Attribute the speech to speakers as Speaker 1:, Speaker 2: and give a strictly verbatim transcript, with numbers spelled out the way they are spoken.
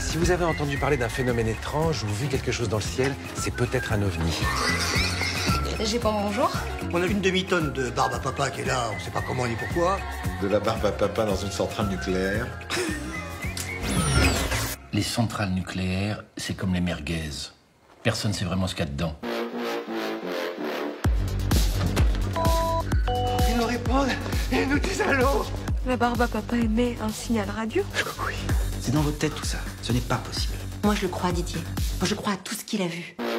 Speaker 1: Si vous avez entendu parler d'un phénomène étrange ou vu quelque chose dans le ciel, c'est peut-être un ovni.
Speaker 2: J'ai pas bonjour.
Speaker 3: On a une demi-tonne de barbe à papa qui est là, on sait pas comment ni pourquoi.
Speaker 4: De la barbe à papa dans une centrale nucléaire.
Speaker 5: Les centrales nucléaires, c'est comme les merguez. Personne ne sait vraiment ce qu'il y a dedans.
Speaker 1: Ils nous répondent et ils nous disent allô.
Speaker 2: La barbe à papa émet un signal radio.
Speaker 1: Oui.
Speaker 6: C'est dans votre tête tout ça. Ce n'est pas possible.
Speaker 7: Moi, je le crois à Didier. Moi, je crois à tout ce qu'il a vu.